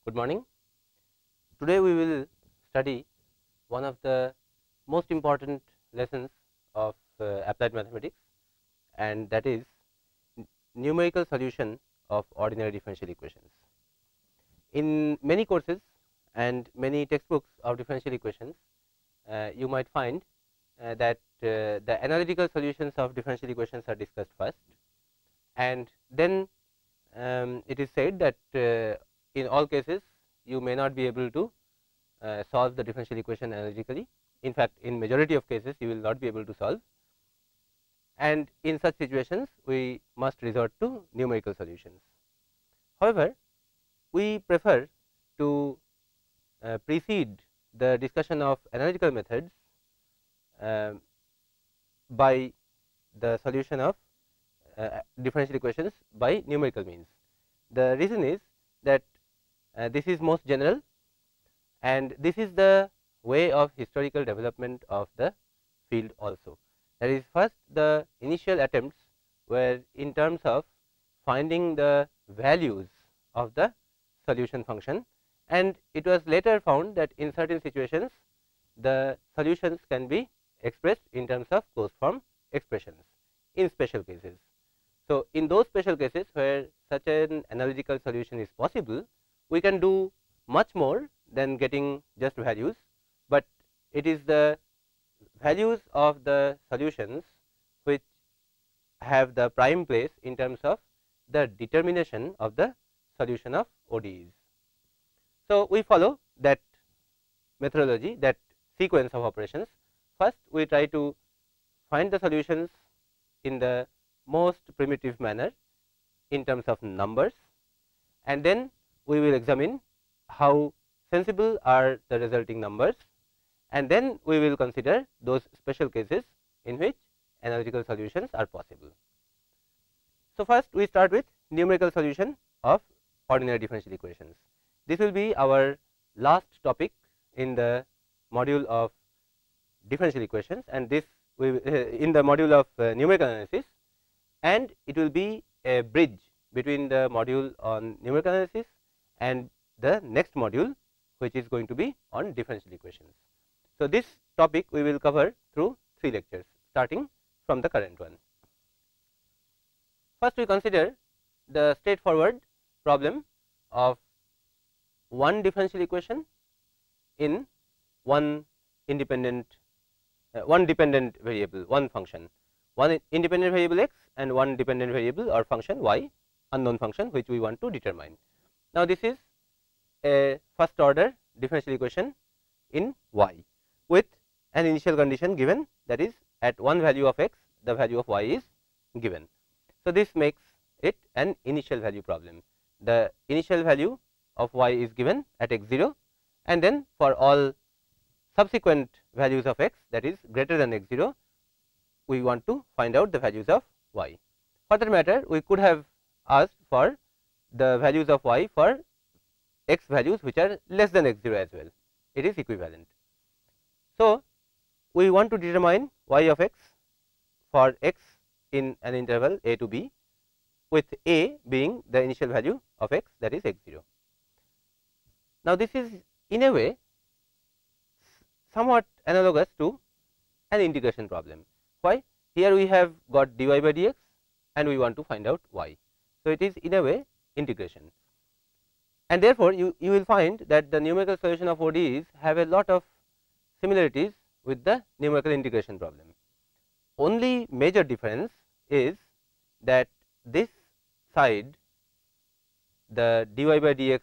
Good morning. Today we will study one of the most important lessons of applied mathematics, and that is numerical solution of ordinary differential equations. In many courses and many textbooks of differential equations, you might find that the analytical solutions of differential equations are discussed first, and then it is said that in all cases you may not be able to solve the differential equation analytically. In fact, in majority of cases you will not be able to solve, and in such situations we must resort to numerical solutions. However, we prefer to precede the discussion of analytical methods by the solution of differential equations by numerical means. The reason is that this is most general, and this is the way of historical development of the field also. That is, first the initial attempts were in terms of finding the values of the solution function, and it was later found that in certain situations the solutions can be expressed in terms of closed form expressions in special cases. So, in those special cases where such an analytical solution is possible, we can do much more than getting just values, but it is the values of the solutions which have the prime place in terms of the determination of the solution of ODEs. So, we follow that methodology, that sequence of operations. First, we try to find the solutions in the most primitive manner in terms of numbers, and then we will examine how sensible are the resulting numbers, and then we will consider those special cases in which analytical solutions are possible. So, first we start with numerical solution of ordinary differential equations. This will be our last topic in the module of differential equations, and this we in the module of numerical analysis, and it will be a bridge between the module on numerical analysis and the next module, which is going to be on differential equations. So, this topic we will cover through 3 lectures starting from the current one. First, we consider the straightforward problem of one differential equation in one dependent variable, one function, one independent variable x and one dependent variable or function y, unknown function which we want to determine. Now, this is a first order differential equation in y with an initial condition given, that is, at one value of x the value of y is given. So, this makes it an initial value problem. The initial value of y is given at x 0, and then for all subsequent values of x, that is greater than x 0, we want to find out the values of y. For that matter, we could have asked for the values of y for x values which are less than x 0 as well, it is equivalent. So, we want to determine y of x for x in an interval a to b, with a being the initial value of x, that is x 0. Now, this is in a way somewhat analogous to an integration problem. Why? Here we have got dy by dx and we want to find out y. So, it is in a way integration, and therefore, you will find that the numerical solution of ODEs have a lot of similarities with the numerical integration problem. Only major difference is that this side, the dy by dx,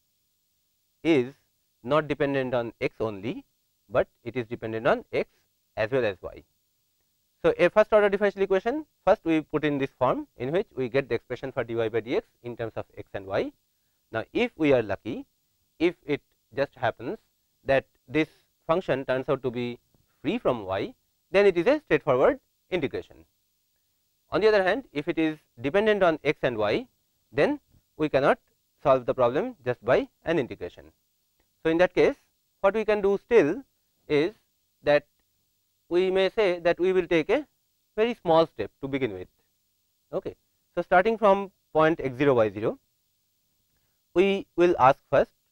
is not dependent on x only, but it is dependent on x as well as y. So, a first order differential equation, first we put in this form in which we get the expression for dy by dx in terms of x and y. Now, if we are lucky, if it just happens that this function turns out to be free from y, then it is a straightforward integration. On the other hand, if it is dependent on x and y, then we cannot solve the problem just by an integration. So, in that case, what we can do still is that we may say that we will take a very small step to begin with. Okay. So, starting from point x 0 y 0, we will ask first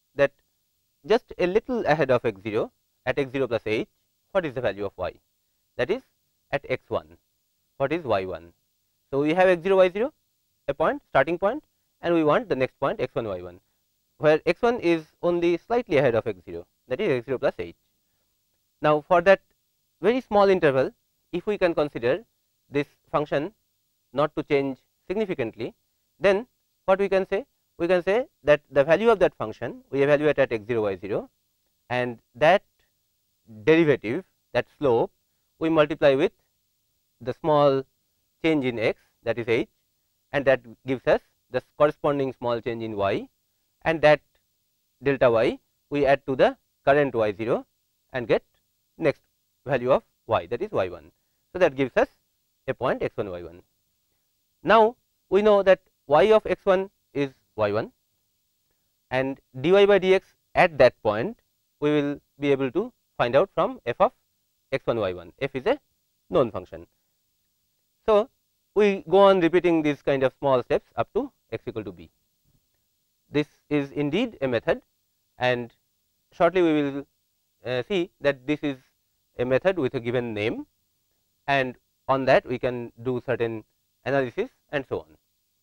that just a little ahead of x0 at x0 plus h, what is the value of y, that is at x1, what is y1. So, we have x0 y0 a point starting point, and we want the next point x1 y1, where x1 is only slightly ahead of x0, that is x0 plus h. Now, for that very small interval, if we can consider this function not to change significantly, then what we can say? We can say that the value of that function we evaluate at x0 y0, and that derivative, that slope, we multiply with the small change in x, that is h, and that gives us the corresponding small change in y, and that delta y we add to the current y0 and get next value of y, that is y1. So, that gives us a point x1 y1. Now, we know that y of x1 is y1, and dy by dx at that point we will be able to find out from f of x1 y1. F is a known function. So, we go on repeating these kind of small steps up to x equal to b. This is indeed a method, and shortly we will see that this is a method with a given name, and on that we can do certain analysis and so on.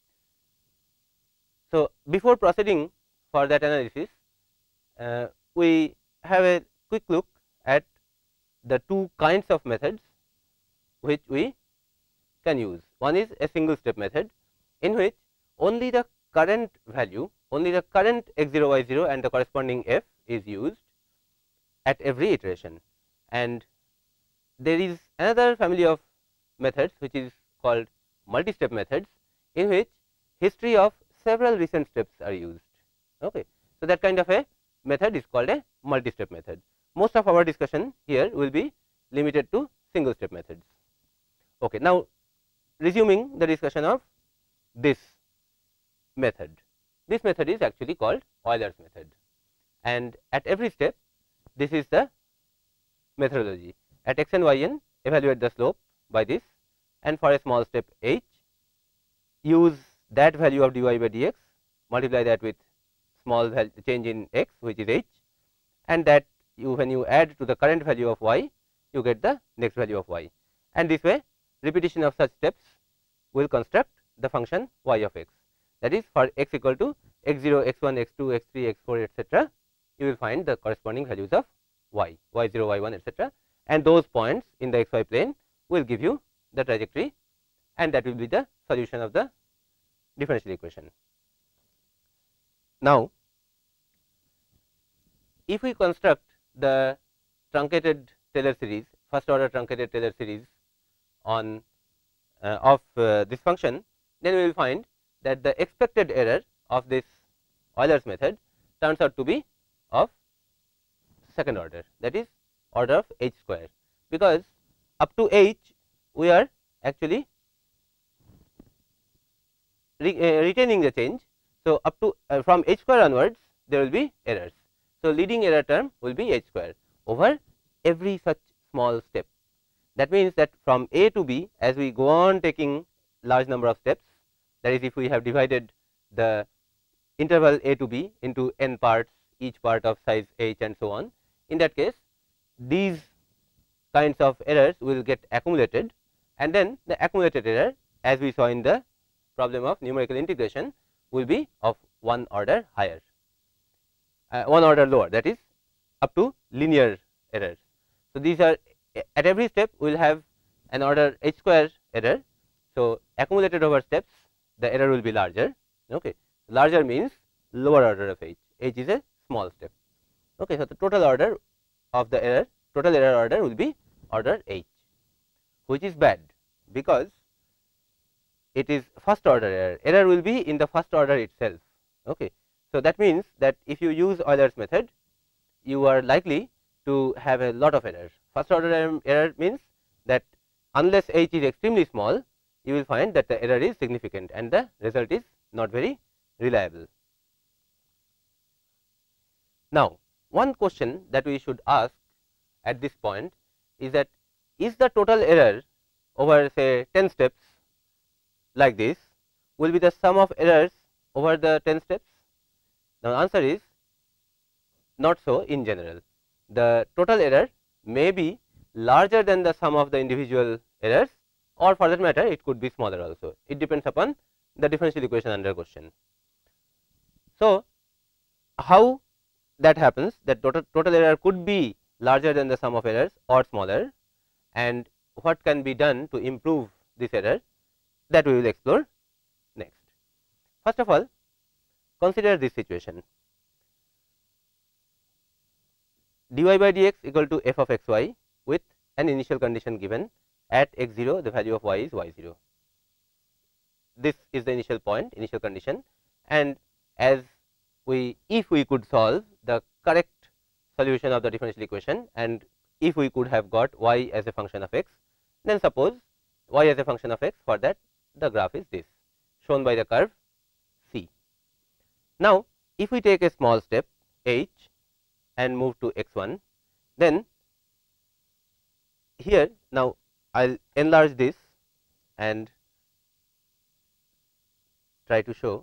So, before proceeding for that analysis, we have a quick look at the two kinds of methods which we can use. One is a single step method, in which only the current value, only the current x0 y0 and the corresponding f is used at every iteration, and there is another family of methods which is called multi-step methods, in which history of several recent steps are used. Okay. So, that kind of a method is called a multi-step method. Most of our discussion here will be limited to single step methods. Okay. Now, resuming the discussion of this method. This method is actually called Euler's method, and at every step this is the methodology. At x and y n, evaluate the slope by this, and for a small step h, use that value of dy by dx, multiply that with small change in x, which is h, and that when you add to the current value of y, you get the next value of y, and this way repetition of such steps will construct the function y of x. That is, for x equal to x0, x1, x2, x3, x4, etc., you will find the corresponding values of y, y0, y1, etc., and those points in the xy plane will give you the trajectory, and that will be the solution of the differential equation. Now, if we construct the truncated Taylor series, first order truncated Taylor series on of this function, then we will find that the expected error of this Euler's method turns out to be of second order, that is order of h square, because up to h we are actually retaining the change. So, up to from h square onwards there will be errors. So, leading error term will be h square over every such small step. That means that from a to b, as we go on taking large number of steps, that is, if we have divided the interval a to b into n parts, each part of size h and so on, in that case these kinds of errors will get accumulated, and then the accumulated error, as we saw in the problem of numerical integration, will be of one order higher, one order lower, that is up to linear errors. So, these are at every step we will have an order h square error. So, accumulated over steps the error will be larger. Okay. Larger means lower order of h, h is a small step. Okay. So, the total order of the error, total error order will be order h, which is bad, because it is first order error. Error will be in the first order itself. Okay. So, that means that if you use Euler's method, you are likely to have a lot of errors. First order error means that unless h is extremely small, you will find that the error is significant and the result is not very reliable. Now, one question that we should ask at this point is that, is the total error over say 10 steps like this will be the sum of errors over the 10 steps? Now, the answer is not so in general. The total error may be larger than the sum of the individual errors, or for that matter it could be smaller also. It depends upon the differential equation under question. So, how that happens, that total error could be larger than the sum of errors or smaller, and what can be done to improve this error, that we will explore next. First of all, consider this situation: dy by dx equal to f of x y with an initial condition given at x 0 the value of y is y 0. This is the initial point, initial condition, and as if we could solve the correct solution of the differential equation, and if we could have got y as a function of x, then suppose y as a function of x, for that the graph is this, shown by the curve C. Now, if we take a small step h and move to x1, then here now I will enlarge this and try to show.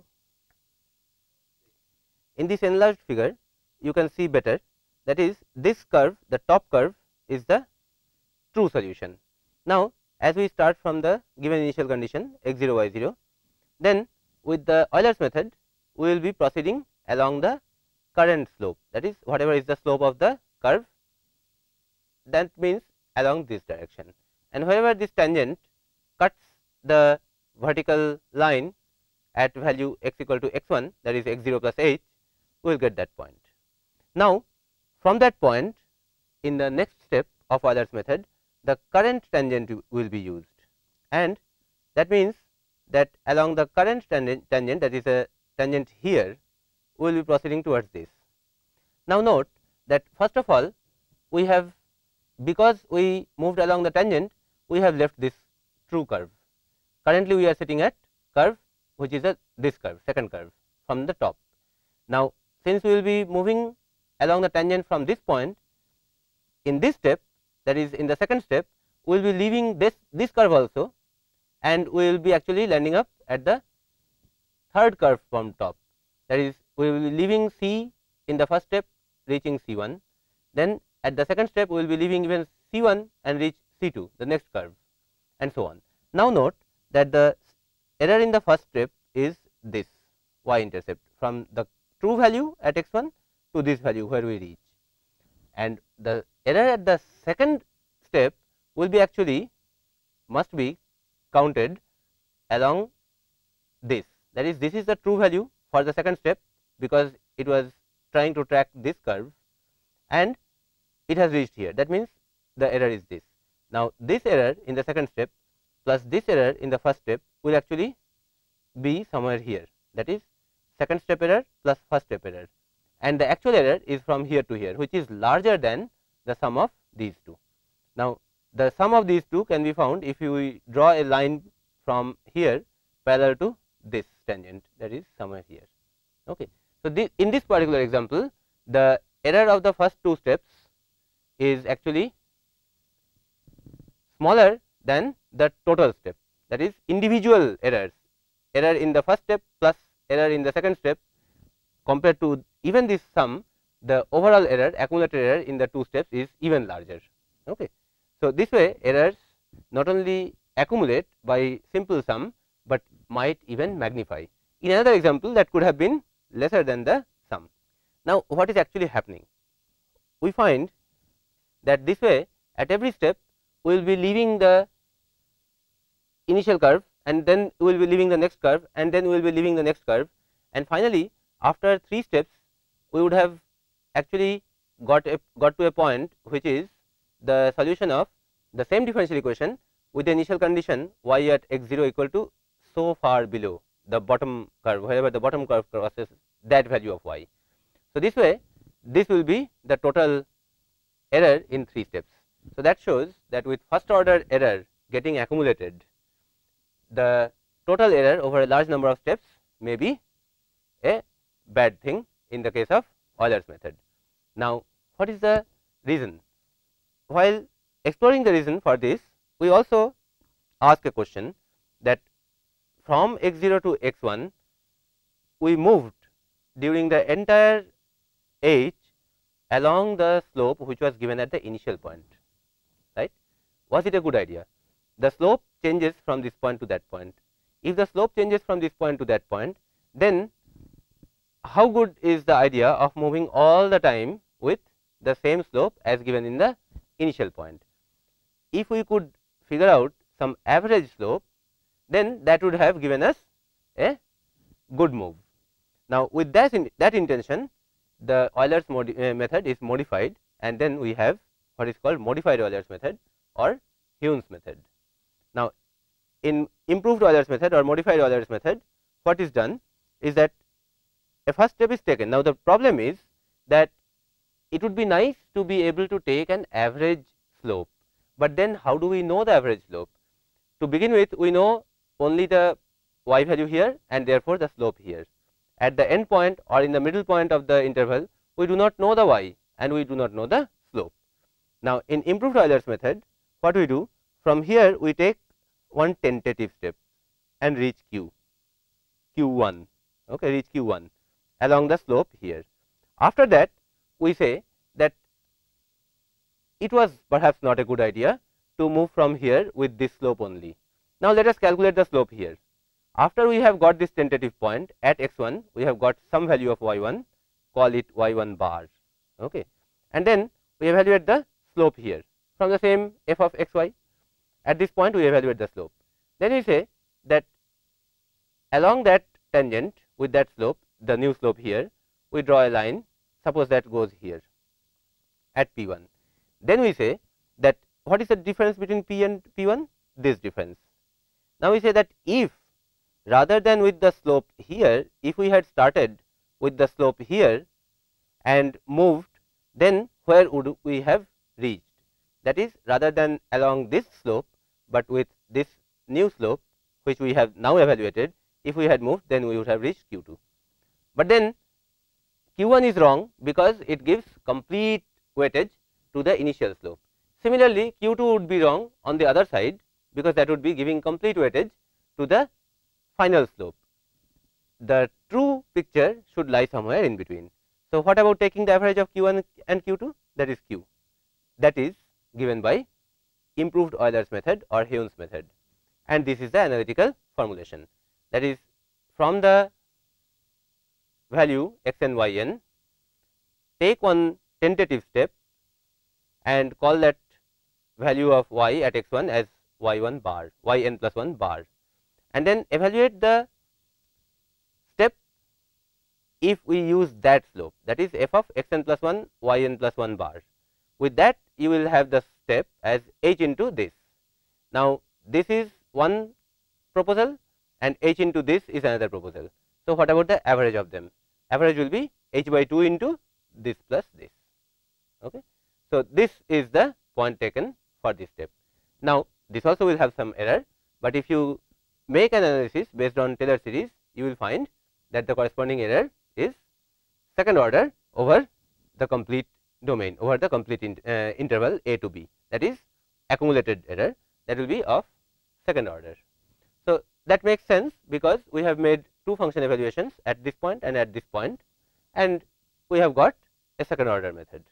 In this enlarged figure, you can see better, that is, this curve, the top curve is the true solution. Now, as we start from the given initial condition x 0 y 0, then with the Euler's method we will be proceeding along the current slope, that is, whatever is the slope of the curve, that means along this direction, and wherever this tangent cuts the vertical line at value x equal to x1, that is x 0 plus h, we will get that point. Now, from that point, in the next step of Euler's method, the current tangent will be used, and that means that along the current tangent, that is a tangent here, we will be proceeding towards this. Now, note that first of all, we have, because we moved along the tangent, we have left this true curve. Currently, we are sitting at curve which is this curve, second curve from the top. Now, since we will be moving along the tangent from this point, in this step, that is in the second step, we will be leaving this curve also, and we will be actually landing up at the third curve from top, that is, we will be leaving C in the first step, reaching C1, then at the second step we will be leaving even C1 and reach C2, the next curve, and so on. Now, note that the error in the first step is this y intercept from the true value at x1 to this value where we reach, and the error at the second step will be actually must be counted along this, that is, this is the true value for the second step, because it was trying to track this curve and it has reached here, that means the error is this. Now, this error in the second step plus this error in the first step will actually be somewhere here, that is second step error plus first step error, and the actual error is from here to here, which is larger than the sum of these two. Now, the sum of these two can be found if you draw a line from here parallel to this tangent, that is somewhere here. Okay. So, in this particular example, the error of the first two steps is actually smaller than the total step, that is individual errors, error in the first step plus error in the second step, compared to even this sum, the overall error, accumulated error in the two steps is even larger. Okay. So, this way errors not only accumulate by simple sum, but might even magnify. In another example, that could have been lesser than the sum. Now, what is actually happening? We find that this way at every step we will be leaving the initial curve, and then we will be leaving the next curve, and then we will be leaving the next curve, and finally, after 3 steps we would have actually got to a point which is the solution of the same differential equation with the initial condition y at x 0 equal to so far below the bottom curve, wherever the bottom curve crosses that value of y. So, this way this will be the total error in 3 steps. So, that shows that with first order error getting accumulated, the total error over a large number of steps may be a bad thing in the case of Euler's method. Now, what is the reason? While exploring the reason for this, we also ask a question that from x 0 to x 1, we moved during the entire h along the slope which was given at the initial point, right. Was it a good idea? The slope changes from this point to that point. If the slope changes from this point to that point, then how good is the idea of moving all the time with the same slope as given in the initial point? If we could figure out some average slope, then that would have given us a good move. Now, with that intention, the Euler's method is modified, and then we have what is called modified Euler's method or Heun's method. Now, in improved Euler's method or modified Euler's method, what is done is that a first step is taken. Now, the problem is that it would be nice to be able to take an average slope, but then how do we know the average slope? To begin with, we know only the y value here and therefore the slope here. At the end point or in the middle point of the interval, we do not know the y and we do not know the slope. Now, in improved Euler's method, what we do? From here we take one tentative step and reach q1, okay, reach q1 along the slope here. After that, we say that it was perhaps not a good idea to move from here with this slope only. Now, let us calculate the slope here. After we have got this tentative point at x1, we have got some value of y1, call it y1 bar, okay, and then we evaluate the slope here from the same f of xy. At this point, we evaluate the slope. Then we say that along that tangent with that slope, the new slope here, we draw a line, suppose that goes here at p1. Then we say that what is the difference between p and p1? This difference. Now, we say that if rather than with the slope here, if we had started with the slope here and moved, then where would we have reached? That is, rather than along this slope, but with this new slope which we have now evaluated, if we had moved, then we would have reached q2. But then q1 is wrong because it gives complete weightage to the initial slope. Similarly, q2 would be wrong on the other side because that would be giving complete weightage to the final slope. The true picture should lie somewhere in between. So, what about taking the average of q1 and q2? That is q, that is given by improved Euler's method or Heun's method, and this is the analytical formulation. That is, from the value x n y n, take one tentative step and call that value of y at x1 as y1 bar, yn plus 1 bar, and then evaluate the step if we use that slope, that is f of xn plus 1 yn plus 1 bar. With that, you will have the step as h into this. Now, this is one proposal and h into this is another proposal. So, what about the average of them? Average will be h by 2 into this plus this. Okay. So, this is the point taken for this step. Now, this also will have some error, but if you make an analysis based on Taylor series, you will find that the corresponding error is second order over the complete domain, over the complete interval a to b, that is accumulated error, that will be of second order. So, that makes sense because we have made two function evaluations at this point and at this point, and we have got a second order method.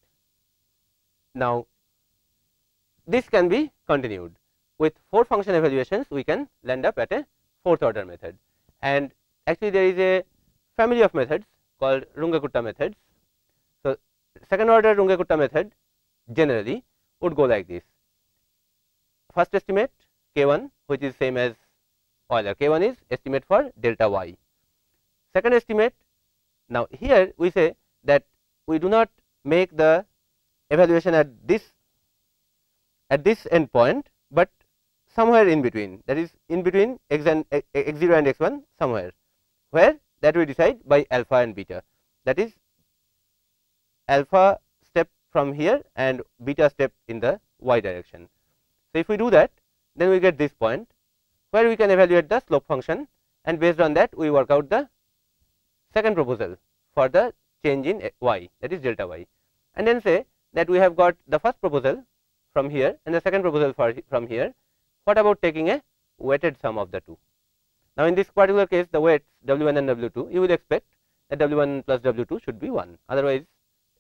Now, this can be continued with 4 function evaluations. We can land up at a fourth order method, and actually there is a family of methods called Runge-Kutta methods. So, second order Runge-Kutta method generally would go like this: first estimate k1, which is same as Euler, k1 is estimate for delta y. Second estimate, now here we say that we do not make the evaluation at this end point, but somewhere in between, that is in between x0 and x1 somewhere, where that we decide by alpha and beta, that is alpha step from here and beta step in the y direction. So, if we do that, then we get this point where we can evaluate the slope function, and based on that we work out the second proposal for the change in y, that is delta y, and then say that we have got the first proposal from here and the second proposal from here. What about taking a weighted sum of the two? Now, in this particular case, the weights W1 and W2, you will expect that W1 plus W2 should be 1, otherwise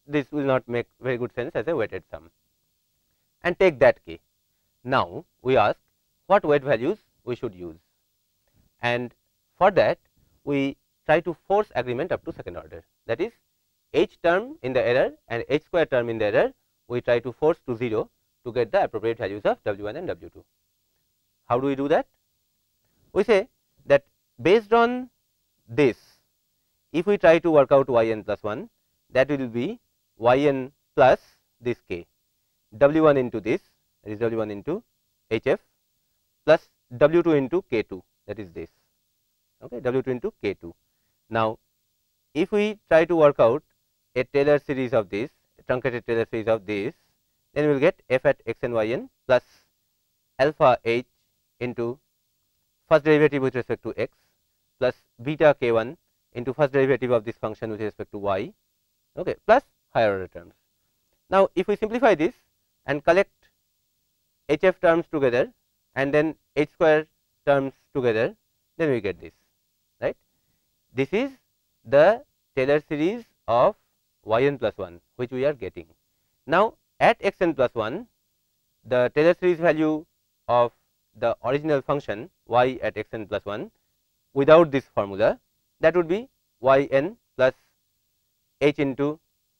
this will not make very good sense as a weighted sum, and take that k. Now, we ask what weight values we should use, and for that we try to force agreement up to second order, that is h term in the error and h square term in the error we try to force to 0 to get the appropriate values of W1 and W2. How do we do that? We say that based on this, if we try to work out yn plus 1, that will be yn plus this k, W1 into this, that is W1 into Hf, plus W2 into K2, that is this, okay, W2 into K2. Now, if we try to work out a Taylor series of this, a truncated Taylor series of this, then we will get f at x and yn plus alpha h into first derivative with respect to x plus beta k1 into first derivative of this function with respect to y, okay, plus higher order terms. Now, if we simplify this and collect Hf terms together and then h square terms together, then we get this, right. This is the Taylor series of yn plus 1 which we are getting. Now, at x n plus 1, the Taylor series value of the original function y at x n plus 1 without this formula, that would be yn plus h into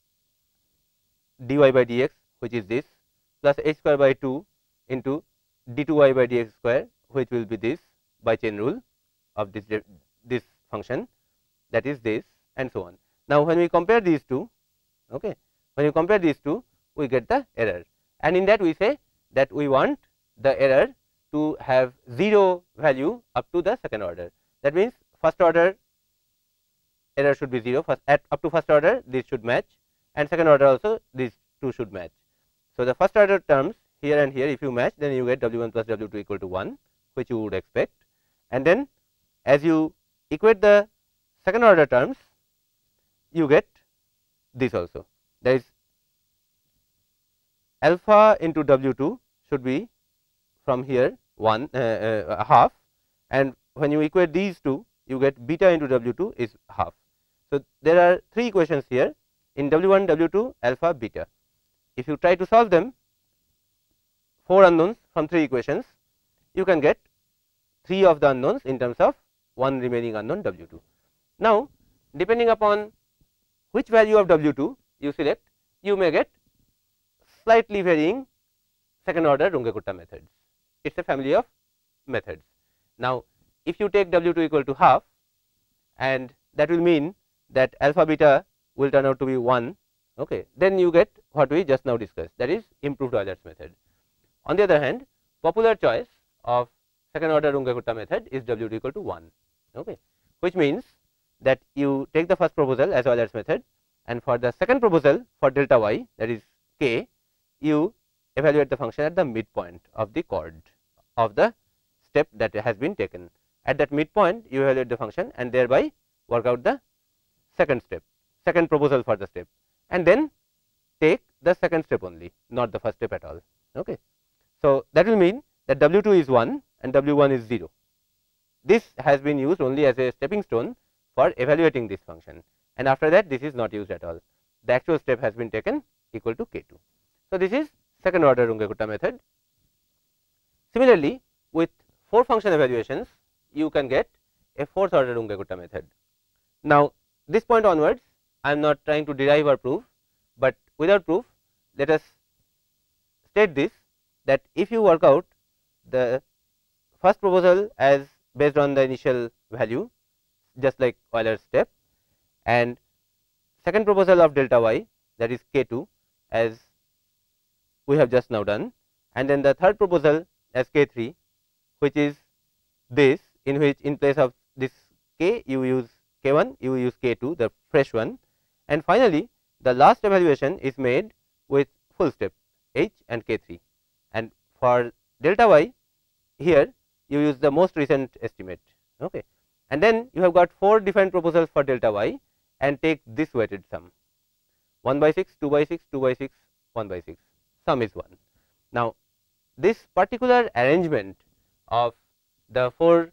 dy by dx, which is this, plus h square by 2 into d2y by dx square, which will be this by chain rule of this function, that is this, and so on. Now, when we compare these two, okay, when you compare these two, we get the error, and in that we say that we want the error to have 0 value up to the second order. That means, first order error should be 0, first at up to first order this should match, and second order also these two should match. So, the first order terms here and here, if you match, then you get W1 plus W2 equal to 1, which you would expect, and then as you equate the second order terms, you get this also, that is alpha into W2 should be from here 1 half, and when you equate these two, you get beta into W2 is half. So, there are 3 equations here in W1, W2, alpha, beta. If you try to solve them, 4 unknowns from 3 equations, you can get 3 of the unknowns in terms of 1 remaining unknown W2. Now, depending upon which value of W2 you select, you may get slightly varying second order Runge-Kutta methods. It is a family of methods. Now, if you take W2 equal to half, and that will mean that alpha beta will turn out to be 1, okay, then you get what we just now discussed, that is improved Euler's method. On the other hand, popular choice of second order Runge-Kutta method is W2 equal to 1, okay, which means that you take the first proposal as Euler's method, and for the second proposal for delta y, that is k, you evaluate the function at the midpoint of the chord of the step that has been taken. At that midpoint, you evaluate the function and thereby work out the second step, second proposal for the step, and then take the second step only, not the first step at all. Okay. So, that will mean that W2 is 1 and W1 is 0. This has been used only as a stepping stone for evaluating this function, and after that this is not used at all. The actual step has been taken equal to K2. So, this is second order Runge-Kutta method. Similarly, with 4 function evaluations, you can get a fourth order Runge-Kutta method. Now, this point onwards, I am not trying to derive or prove, but without proof, let us state this, that if you work out the first proposal as based on the initial value, just like Euler's step, and second proposal of delta y, that is K2, as we have just now done, and then the third proposal as K3, which is this, in which in place of this K you use K1, you use K2, the fresh one, and finally, the last evaluation is made with full step H and K3, and for delta y here you use the most recent estimate, okay. And then you have got 4 different proposals for delta y and take this weighted sum, 1 by 6, 2 by 6, 2 by 6, 1 by 6, sum is 1. Now, this particular arrangement of the 4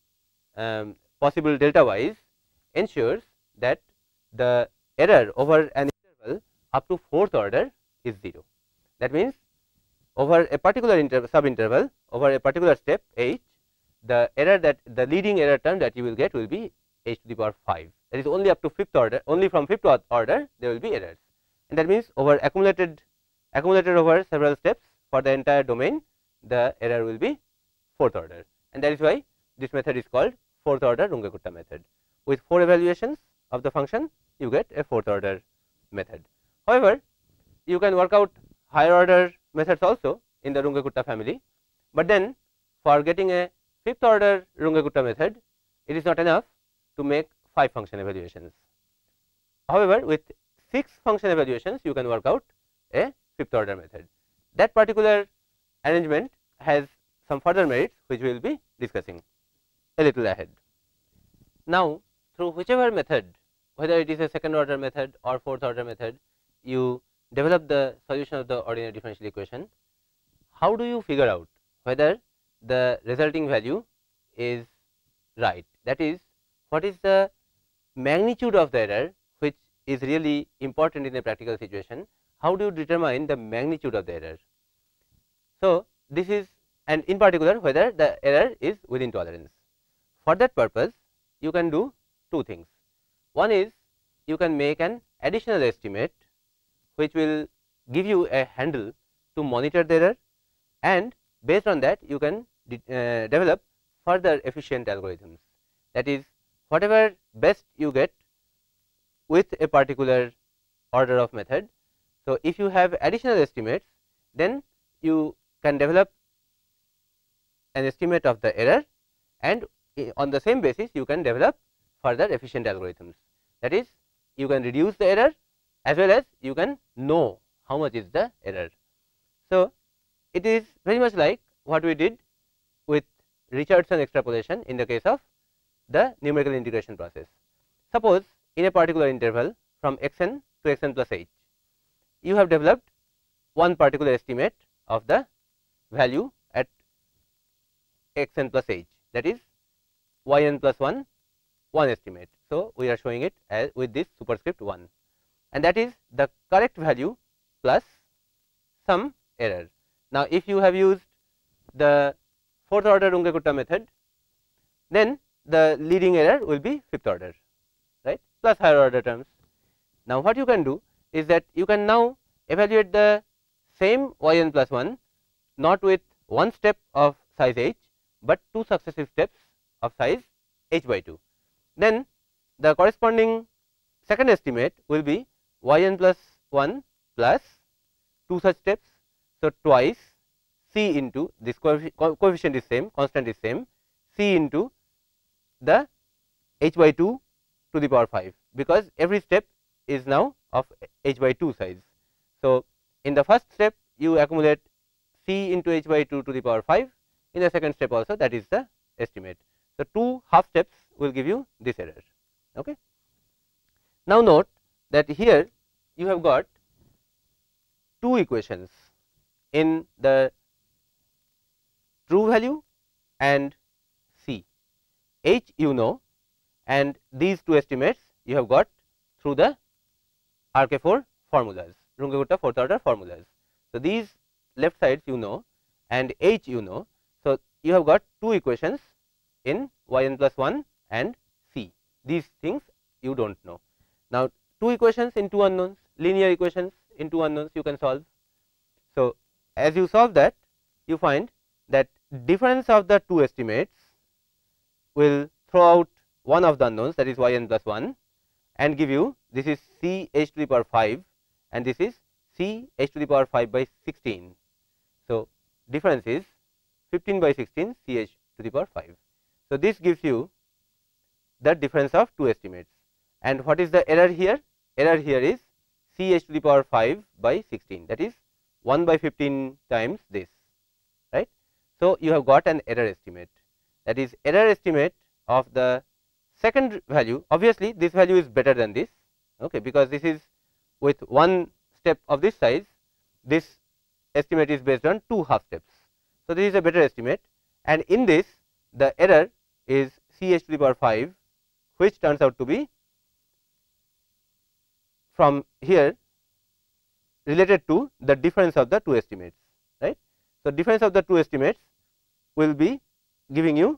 possible delta y's ensures that the error over an interval up to fourth order is 0. That means, over a particular subinterval, over a particular step h, the error that the leading error term that you will get will be h to the power 5. That is only up to fifth order, only from fifth order there will be errors, and that means over accumulated over several steps for the entire domain, the error will be fourth order, and that is why this method is called fourth order Runge-Kutta method. With 4 evaluations of the function, you get a fourth order method. However, you can work out higher order methods also in the Runge-Kutta family, but then for getting a fifth order Runge-Kutta method, it is not enough to make 5 function evaluations. However, with 6 function evaluations, you can work out a fifth order method. That particular arrangement has some further merits, which we will be discussing a little ahead. Now, through whichever method, whether it is a second order method or fourth order method, you develop the solution of the ordinary differential equation, how do you figure out whether the resulting value is right? That is, what is the magnitude of the error, which is really important in a practical situation? How do you determine the magnitude of the error? So, this is, and in particular whether the error is within tolerance. For that purpose, you can do 2 things. One is, you can make an additional estimate which will give you a handle to monitor the error, and based on that you can develop further efficient algorithms. That is, whatever best you get with a particular order of method. So, if you have additional estimates, then you can develop an estimate of the error, and on the same basis you can develop further efficient algorithms. That is, you can reduce the error as well as you can know how much is the error. So, it is very much like what we did with Richardson extrapolation in the case of the numerical integration process. Suppose in a particular interval from xn to xn plus h, you have developed one particular estimate of the value at xn plus h, that is yn plus 1 estimate. So, we are showing it as with this superscript 1, and that is the correct value plus some error. Now, if you have used the fourth order Runge-Kutta method, then the leading error will be fifth order, right, plus higher order terms. Now, what you can do is that you can now evaluate the same yn plus 1 not with one step of size h, but 2 successive steps of size h by 2. Then the corresponding second estimate will be yn plus 1 plus 2 such steps. So, twice c into this coefficient is same, constant is same, c into the h by 2 to the power 5, because every step is now of h by 2 size. So, in the first step you accumulate c into h by 2 to the power 5, in the second step also that is the estimate. So, 2 half steps will give you this error. Okay. Now, note that here you have got 2 equations in the true value and c. H you know, and these 2 estimates you have got through the RK4 formulas, Runge-Kutta fourth order formulas. So, these left sides you know and H you know. So, you have got 2 equations in yn plus 1 and c. These things you do not know. Now, 2 equations in 2 unknowns, linear equations in 2 unknowns you can solve. So, as you solve that, you find that difference of the 2 estimates will throw out one of the unknowns, that is yn plus 1, and give you this is c h to the power 5 and this is c h to the power 5 by 16. So, difference is 15 by 16 c h to the power 5. So, this gives you the difference of 2 estimates, and what is the error here? Error here is c h to the power 5 by 16, that is 1 by 15 times this, right. So, you have got an error estimate, that is error estimate of the second value. Obviously, this value is better than this, okay, because this is with one step of this size, this estimate is based on 2 half steps. So, this is a better estimate, and in this the error is c h to the power 5, which turns out to be from here related to the difference of the two estimates, right. So, difference of the two estimates will be giving you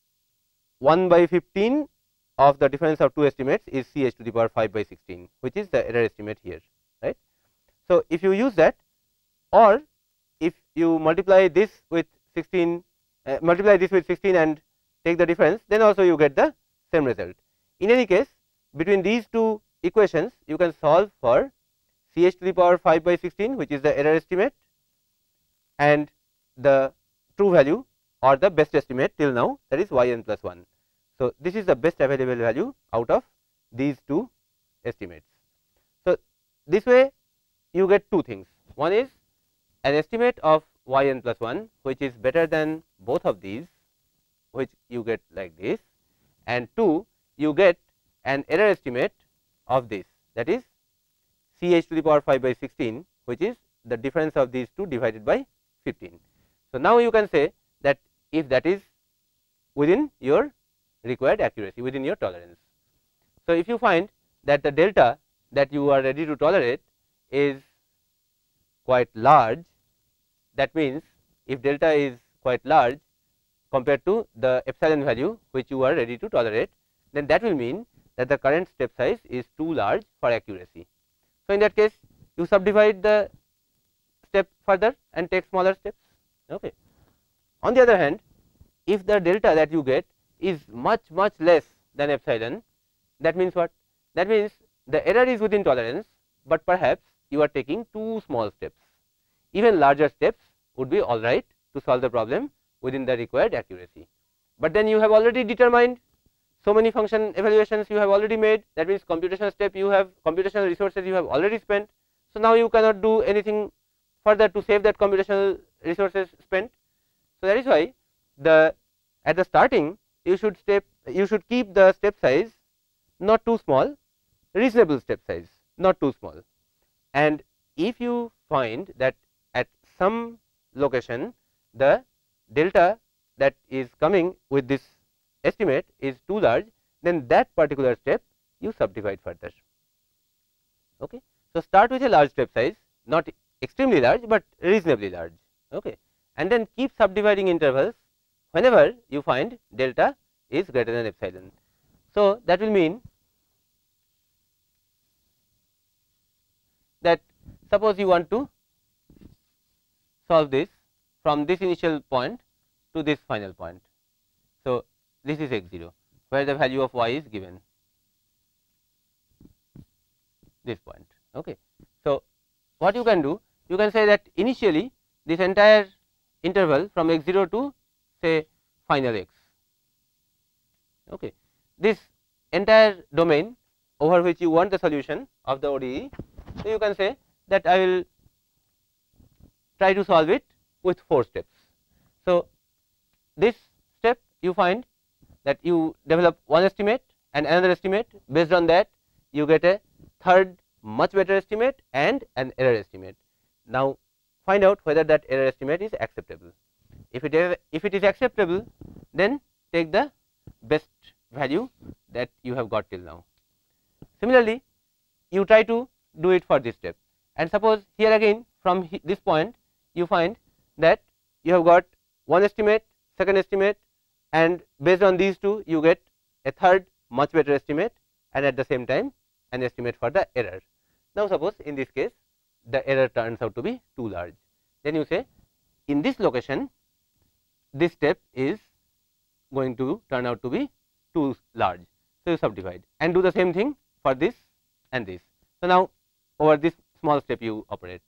1 by 15 of the difference of two estimates is Ch to the power 5 by 16, which is the error estimate here, right. So, if you use that, or if you multiply this with 16, multiply this with 16 and take the difference, then also you get the same result. In any case, between these two equations you can solve for Ch to the power 5 by 16, which is the error estimate, and the true value or the best estimate till now, that is yn plus 1. So, this is the best available value out of these two estimates. So, this way you get two things. One is an estimate of yn plus 1, which is better than both of these, which you get like this, and 2, you get an error estimate of this, that is Ch to the power 5 by 16, which is the difference of these two divided by 15. So, now you can say that if that is within your required accuracy, within your tolerance. So, if you find that the delta that you are ready to tolerate is quite large, that means if delta is quite large compared to the epsilon value which you are ready to tolerate, then that will mean that the current step size is too large for accuracy. So, in that case you subdivide the step further and take smaller steps. Okay. On the other hand, if the delta that you get is much less than epsilon, that means what? That means the error is within tolerance, but perhaps you are taking too small steps. Even larger steps would be all right to solve the problem within the required accuracy. But then you have already determined so many function evaluations you have already made, that means computational step you have, computational resources you have already spent. So, now you cannot do anything further to save that computational resources spent. So, that is why at the starting you should keep the step size not too small, reasonable step size, not too small. And if you find that at some location the delta that is coming with this estimate is too large, then that particular step you subdivide further. Okay. So, start with a large step size, not extremely large, but reasonably large, okay. And then keep subdividing intervals whenever you find delta is greater than epsilon. So, that will mean that suppose you want to solve this from this initial point to this final point. So, this is x0 where the value of y is given, this point. Okay. So, what you can do? You can say that initially this entire interval from x0 to say final x. Okay. This entire domain over which you want the solution of the ODE. So, you can say that I will try to solve it with 4 steps. So, this step you find that you develop one estimate and another estimate, based on that you get a third much better estimate and an error estimate. Now, find out whether that error estimate is acceptable. If it is acceptable, then take the best value that you have got till now. Similarly, you try to do it for this step, and suppose here again from this point you find that you have got one estimate, second estimate, and based on these two you get a third much better estimate, and at the same time an estimate for the error. Now, suppose in this case the error turns out to be too large, then you say in this location this step is going to turn out to be too large. So, you subdivide and do the same thing for this and this. So, now over this small step you operate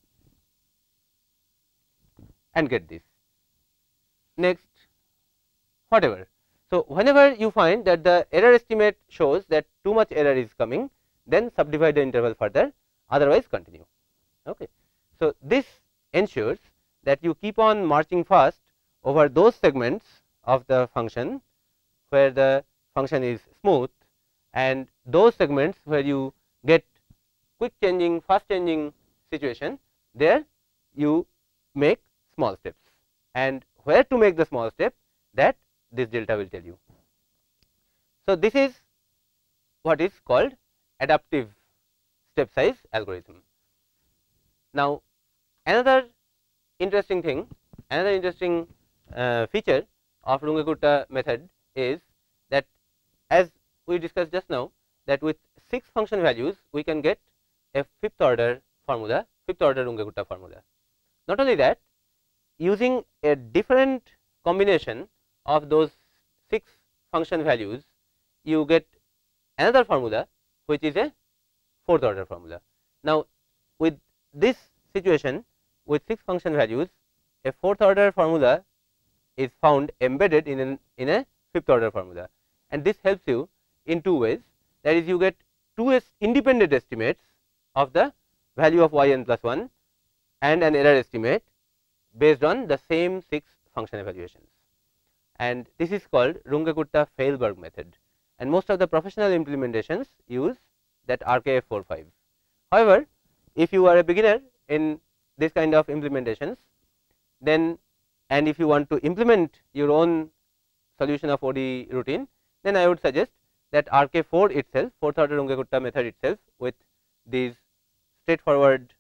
and get this. Next, whatever. So, whenever you find that the error estimate shows that too much error is coming, then subdivide the interval further, otherwise continue. Okay. So, this ensures that you keep on marching fast over those segments of the function where the function is smooth, and those segments where you get quick changing, fast changing situation, there you make small steps, and where to make the small step, that this delta will tell you. So, this is what is called adaptive step size algorithm. Now, another interesting thing, another interesting feature of Runge-Kutta method is that, as we discussed just now, that with 6 function values we can get a fifth order formula, fifth order Runge-Kutta formula. Not only that, using a different combination of those 6 function values, you get another formula which is a fourth order formula. Now, with this situation, with 6 function values, a fourth order formula is found embedded in a fifth order formula, and this helps you in 2 ways. That is, you get 2 independent estimates of the value of y n plus 1 and an error estimate based on the same 6 function evaluations, and this is called Runge-Kutta-Feilberg method, and most of the professional implementations use that RKF45. However, if you are a beginner in this kind of implementations, then, and if you want to implement your own solution of ODE routine, then I would suggest that RK4 itself, fourth order Runge-Kutta method itself, with these straightforward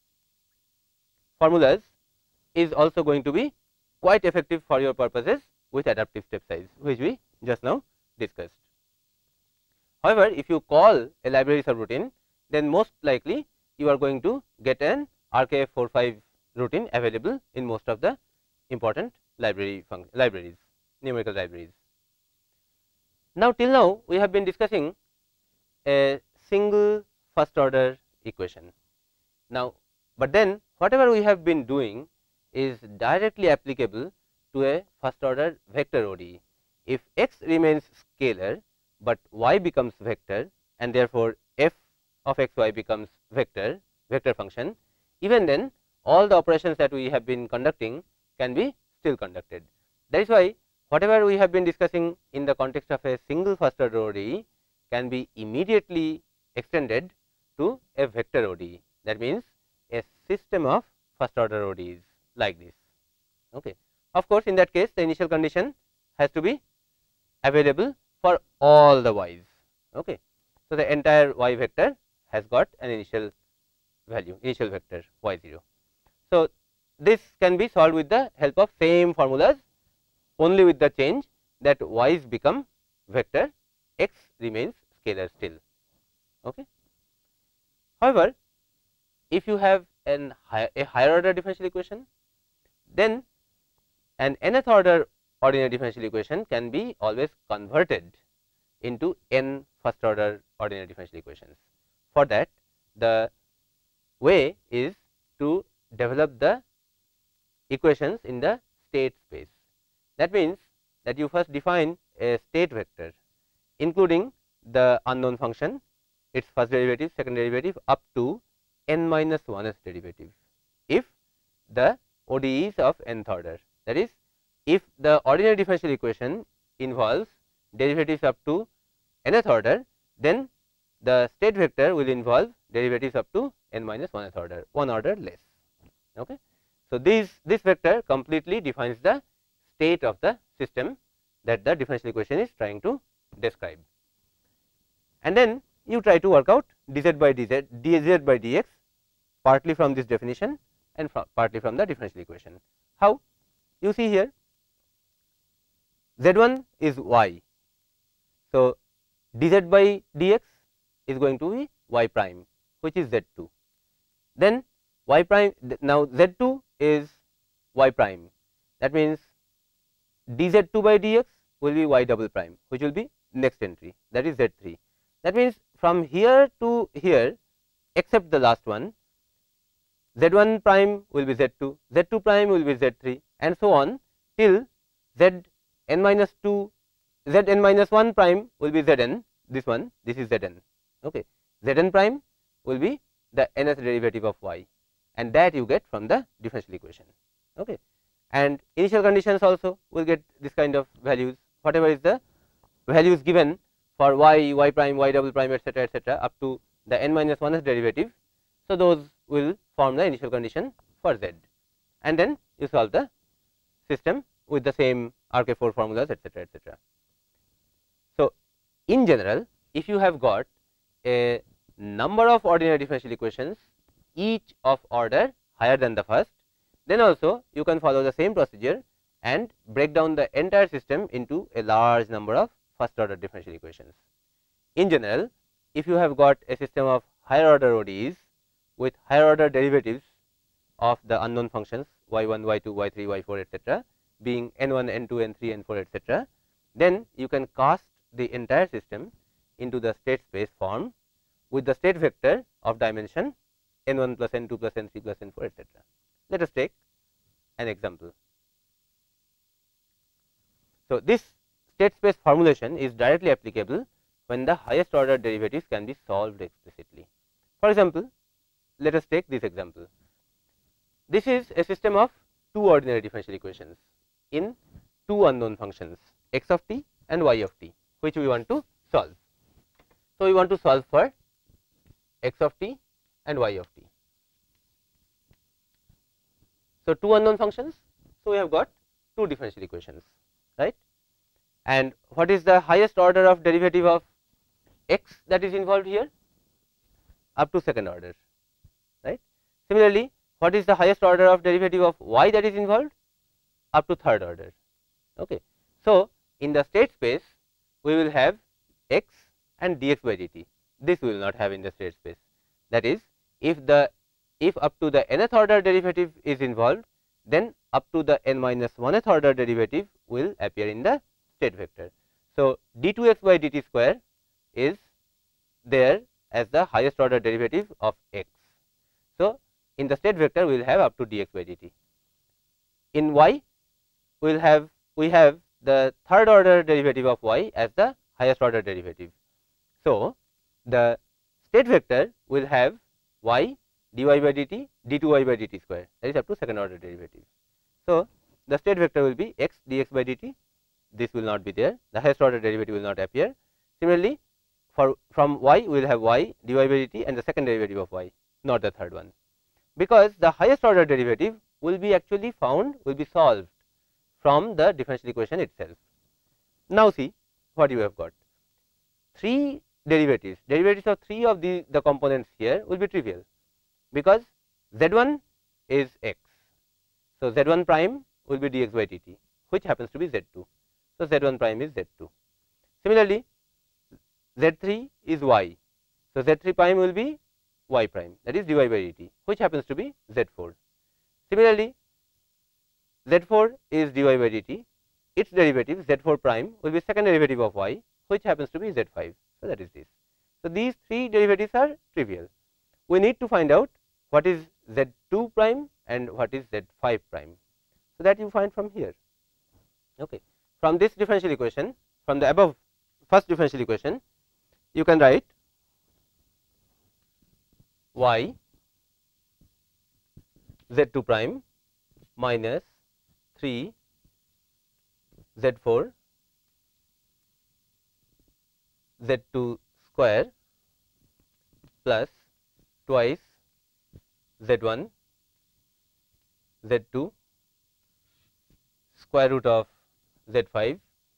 formulas, is also going to be quite effective for your purposes with adaptive step size, which we just now discussed. However, if you call a library subroutine, then most likely you are going to get an RKF45 routine available in most of the important libraries, numerical libraries. Now, till now we have been discussing a single first order equation. Now, but then whatever we have been doing is directly applicable to a first order vector ODE. If x remains scalar, but y becomes vector, and therefore f of x y becomes vector function, even then all the operations that we have been conducting can be still conducted. That is why whatever we have been discussing in the context of a single first order ODE can be immediately extended to a vector ODE. That means a system of first order ODEs like this. Okay. Of course, in that case the initial condition has to be available for all the y's. Okay. So, the entire y vector has got an initial value, initial vector y0. So, this can be solved with the help of same formulas, only with the change that y's become vector, x remains scalar still. Okay. However, if you have a higher order differential equation, then an nth order ordinary differential equation can be always converted into n first order ordinary differential equations. For that, the way is to develop the equations in the state space. That means that you first define a state vector including the unknown function, its first derivative, second derivative, up to n minus 1th derivative, if the ODE is of nth order. That is, if the ordinary differential equation involves derivatives up to nth order, then the state vector will involve derivatives up to n minus 1th order, one order less. Okay. So, this vector completely defines the state of the system that the differential equation is trying to describe, and then you try to work out dz by dz, dz by dx, partly from this definition and partly from the differential equation. How? You see here, z1 is y. So, dz by dx is going to be y prime, which is z2. Then y prime, now z2 is y prime. That means dz2 by dx will be y double prime, which will be next entry, that is z3. That means from here to here, except the last one, z1 prime will be z2, z2 prime will be z3, and so on till zn minus 2, zn minus 1 prime will be zn, this one, this is zn. Okay. Zn prime will be the nth derivative of y, and that you get from the differential equation. Okay. And initial conditions also will get this kind of values, whatever is the values given for y, y prime, y double prime, etc., up to the n minus 1th derivative. So, those will form the initial condition for z, and then you solve the system with the same RK4 formulas, etc., So, in general, if you have got a number of ordinary differential equations each of order higher than the first, then also you can follow the same procedure and break down the entire system into a large number of first order differential equations. In general, if you have got a system of higher order ODEs with higher order derivatives of the unknown functions y1, y2, y3, y4 etc., being n1, n2, n3, n4 etc., then you can cast the entire system into the state space form with the state vector of dimension n1 plus n2 plus n3 plus n4 etc. Let us take an example. So, this state space formulation is directly applicable when the highest order derivatives can be solved explicitly. For example, let us take this example. This is a system of two ordinary differential equations in two unknown functions x of t and y of t, which we want to solve. So, we want to solve for x of t and y of t. So, two unknown functions. So, we have got two differential equations, right. And what is the highest order of derivative of x that is involved here? Up to second order, right. Similarly, what is the highest order of derivative of y that is involved? Up to third order. Okay. So, in the state space we will have x and dx by dt. This we will not have in the state space. That is, if up to the nth order derivative is involved, then up to the n minus 1th order derivative will appear in the state vector. So, d2x by dt square is there as the highest order derivative of x. So, in the state vector we will have up to dx by dt. In y we have the third order derivative of y as the highest order derivative. So, the state vector will have y dy by dt d2y by dt square, that is up to second order derivative. So, the state vector will be x dx by dt, this will not be there, the highest order derivative will not appear. Similarly, from y we will have y dy by dt and the second derivative of y, not the third one, because the highest order derivative will be actually found, will be solved from the differential equation itself. Now, see what you have got. Three derivatives of three of the components here will be trivial, because z1 is x. So, z1 prime will be dx by dt, which happens to be z2. So, z1 prime is z2. Similarly, z3 is y. So, z3 prime will be y prime, that is dy by dt, which happens to be z4. Similarly, z4 is dy by dt, its derivative z4 prime will be second derivative of y, which happens to be z5. So, that is this. So, these three derivatives are trivial. We need to find out what is z2 prime and what is z5 prime. So, that you find from here. Okay. From this differential equation, from the above first differential equation, you can write y z2 prime minus 3 z4 z2 square plus twice z1 z2 square root of z5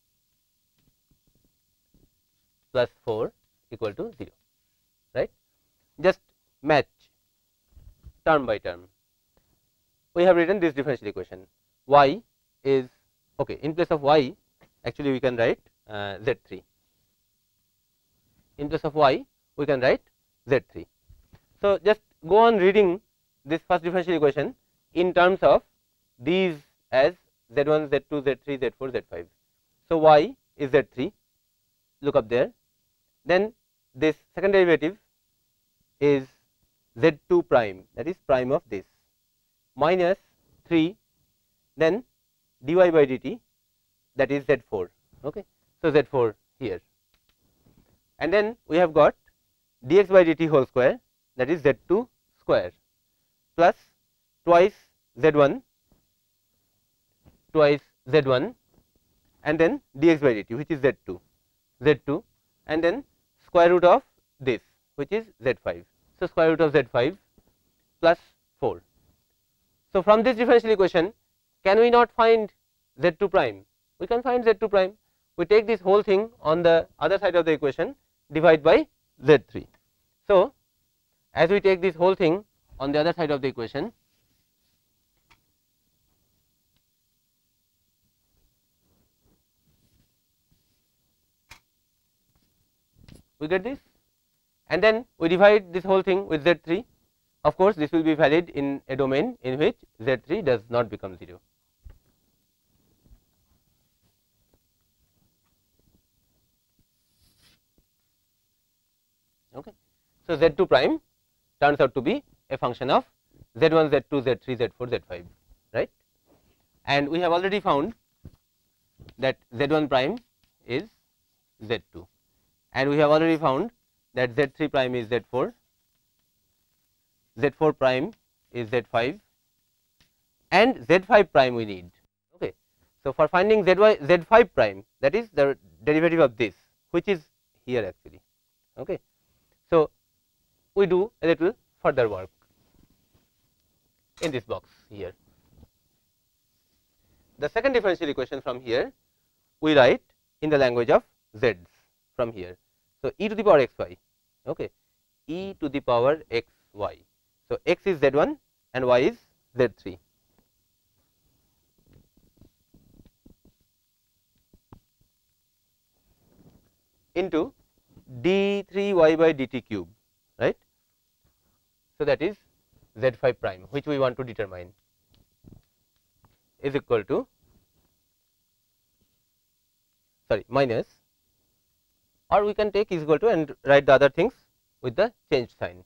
plus 4 equal to 0, right. Just match term by term. We have written this differential equation. Y is okay. In place of y, actually we can write z3. In place of y, we can write z3. So, just go on reading this first differential equation in terms of these as z1, z2, z3, z4, z5. So, y is z3, look up there. Then this second derivative is z2 prime, that is prime of this, minus 3, then dy by dt, that is z4. Okay. So, z4 here, and then we have got dx by dt whole square, that is z2 square, plus twice z1 and then dx by dt, which is z2, and then square root of this, which is z5. So, square root of z5 plus 4. So, from this differential equation, can we not find z2 prime? We can find z2 prime. We take this whole thing on the other side of the equation, divide by z3. So, as we take this whole thing on the other side of the equation, we get this, and then we divide this whole thing with Z3. Of course, this will be valid in a domain in which Z3 does not become 0. Okay. So, Z2 prime turns out to be a function of Z1, Z2, Z3, Z4, Z5, right, and we have already found that Z1 prime is Z2, and we have already found that Z3 prime is Z4, Z4 prime is Z5, and Z5 prime we need. Okay. So, for finding Z5 prime, that is the derivative of this, which is here actually. Okay. So, we do a little further work in this box here. The second differential equation from here we write in the language of z's from here. So, e to the power x y, okay, e to the power x y. So, x is Z1 and y is Z3. Into d3y by dt cube, right. So, that is Z5 prime, which we want to determine, is equal to, sorry, minus, or we can take is equal to and write the other things with the changed sign.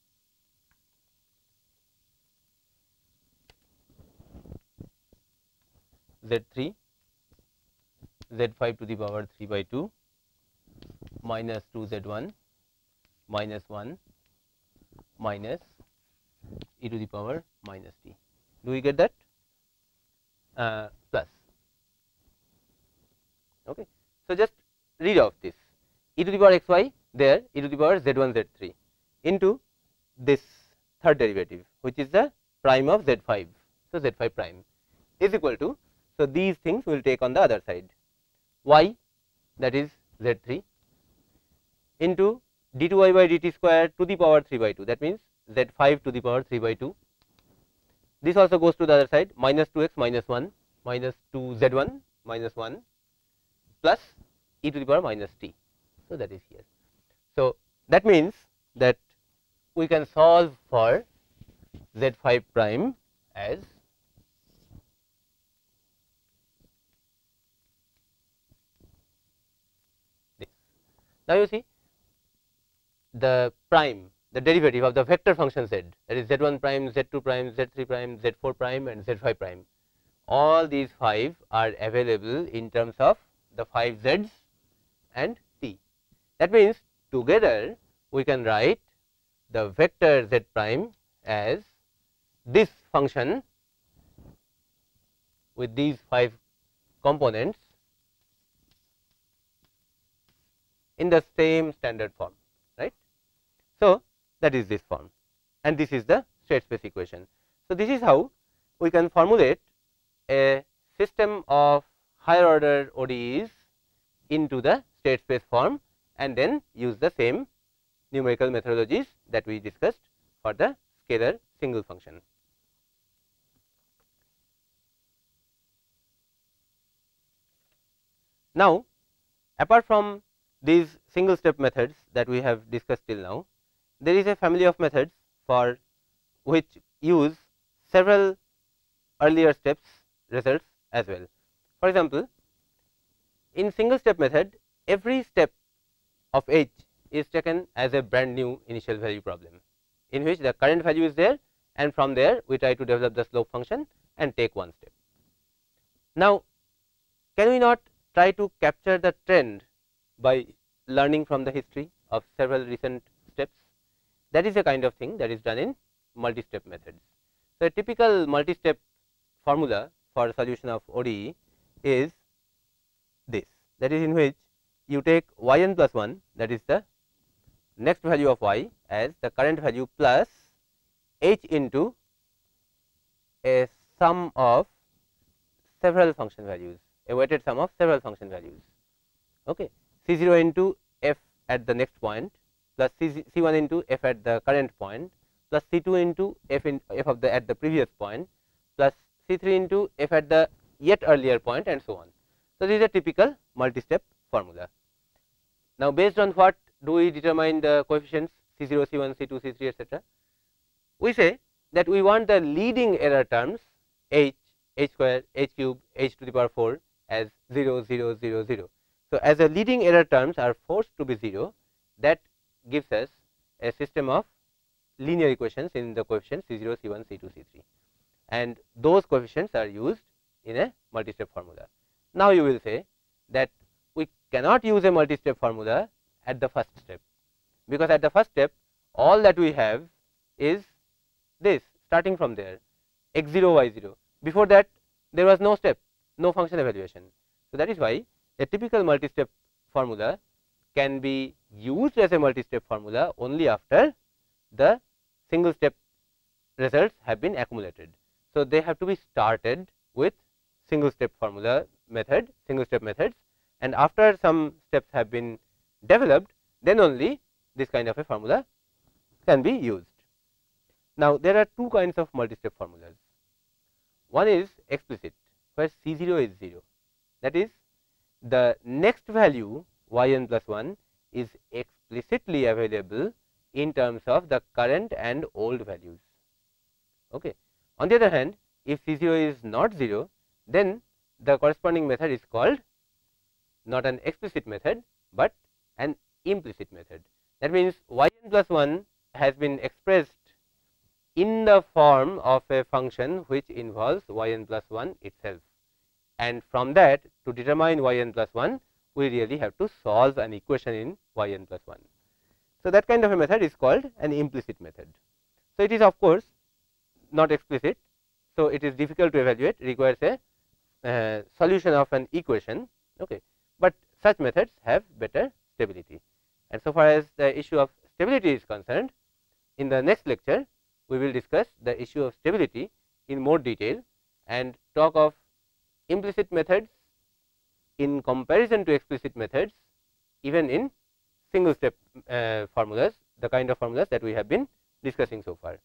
Z3 Z5 to the power 3 by 2 minus 2 Z1 minus 1 minus e to the power minus t. Do we get that? Plus. Okay. So, just read off this, e to the power x y there, e to the power Z1 Z3 into this third derivative, which is the prime of Z5. So, Z5 prime is equal to, so these things will take on the other side, y, that is Z3, into d2y by dt square to the power 3 by 2, that means Z5 to the power 3 by 2. This also goes to the other side, minus 2x minus 1 minus 2 Z1 minus 1 plus e to the power minus t. So, that is here. So, that means that we can solve for Z5 prime as this. Now, you see the prime, the derivative of the vector function z, that is Z1 prime, Z2 prime, Z3 prime, Z4 prime and Z5 prime. All these 5 are available in terms of the 5 z's and t. That means, together we can write the vector z prime as this function with these 5 components in the same standard form, right. So, that is this form, and this is the state space equation. So, this is how we can formulate a system of higher order ODEs into the state space form, and then use the same numerical methodologies that we discussed for the scalar single function. Now, apart from these single step methods that we have discussed till now, there is a family of methods for which use several earlier steps results as well. For example, in single step method, every step of h is taken as a brand new initial value problem, in which the current value is there, and from there we try to develop the slope function and take one step. Now, can we not try to capture the trend by learning from the history of several recent steps? That is a kind of thing that is done in multi-step methods. So, a typical multi-step formula for solution of ODE is this, that is in which you take yn plus 1, that is the next value of y, as the current value plus h into a sum of several function values, a weighted sum of several function values, okay, C0 into f at the next point plus C1 into f at the current point plus C2 into f of the at the previous point plus C3 into f at the yet earlier point, and so on. So, this is a typical multi-step formula. Now, based on what do we determine the coefficients C0, C1, C2, C3, etc. We say that we want the leading error terms h, h square, h cube, h to the power 4 as 0, 0, 0, 0. So, as the leading error terms are forced to be 0, that gives us a system of linear equations in the coefficients C0, C1, C2, C3, and those coefficients are used in a multi-step formula. Now, you will say that we cannot use a multi-step formula at the first step, because at the first step all that we have is this starting from there x0, y0. Before that there was no step, no function evaluation. So, that is why a typical multi-step formula can be used as a multi-step formula only after the single step results have been accumulated. So, they have to be started with single step formula method, single step methods, and after some steps have been developed, then only this kind of a formula can be used. Now, there are two kinds of multi-step formulas. One is explicit, where C0 is 0, that is the next value yn plus 1 is explicitly available in terms of the current and old values. Okay. On the other hand, if C0 is not 0, then the corresponding method is called not an explicit method, but an implicit method. That means, yn plus 1 has been expressed in the form of a function which involves yn plus 1 itself, and from that to determine yn plus 1 we really have to solve an equation in yn plus 1. So, that kind of a method is called an implicit method. So, it is of course not explicit. So, it is difficult to evaluate, requires a solution of an equation, okay. But such methods have better stability. And so far as the issue of stability is concerned, in the next lecture we will discuss the issue of stability in more detail and talk of implicit methods in comparison to explicit methods, even in single step formulas, the kind of formulas that we have been discussing so far.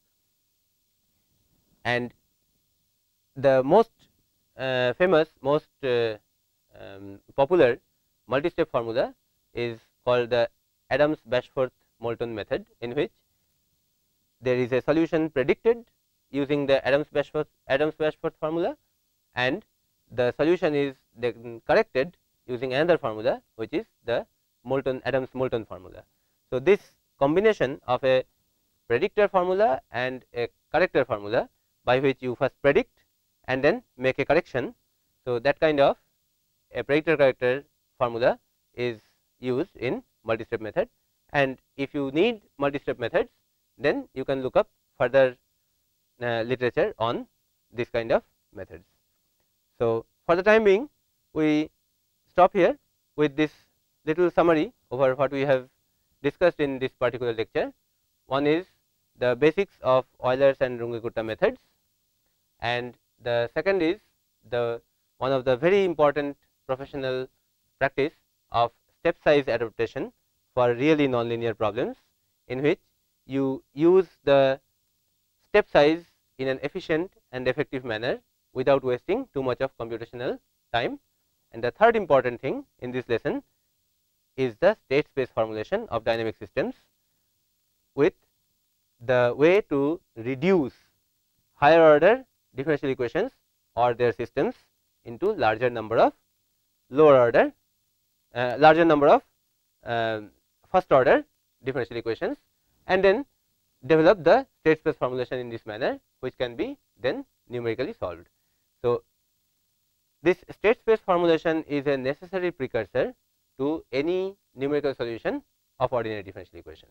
And the most famous, most popular multi-step formula is called the Adams-Bashforth-Moulton method, in which there is a solution predicted using the Adams-Bashforth formula, and the solution is then corrected using another formula, which is the Adams-Moulton formula. So, this combination of a predictor formula and a corrector formula, by which you first predict and then make a correction. So, that kind of a predictor corrector formula is used in multi-step method, and if you need multi-step methods, then you can look up further literature on this kind of methods. So, for the time being we stop here with this little summary over what we have discussed in this particular lecture. One is the basics of Euler's and Runge-Kutta methods, and the second is the one of the very important professional practice of step size adaptation for really nonlinear problems, in which you use the step size in an efficient and effective manner without wasting too much of computational time. And the third important thing in this lesson is the state space formulation of dynamic systems, with the way to reduce higher order differential equations or their systems into larger number of lower order, larger number of first order differential equations, and then develop the state space formulation in this manner, which can be then numerically solved. So, this state space formulation is a necessary precursor to any numerical solution of ordinary differential equations.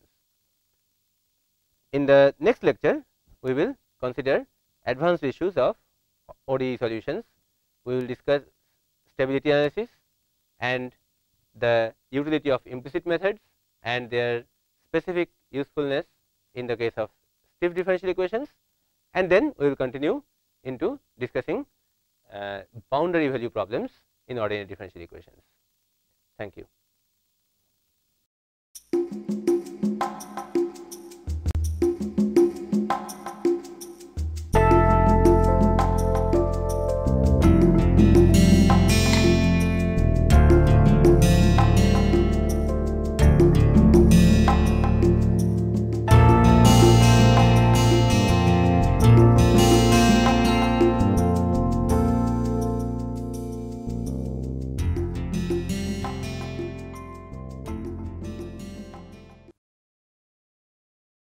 In the next lecture, we will consider advanced issues of ODE solutions. We will discuss stability analysis and the utility of implicit methods and their specific usefulness in the case of stiff differential equations, and then we will continue into discussing boundary value problems in ordinary differential equations. Thank you.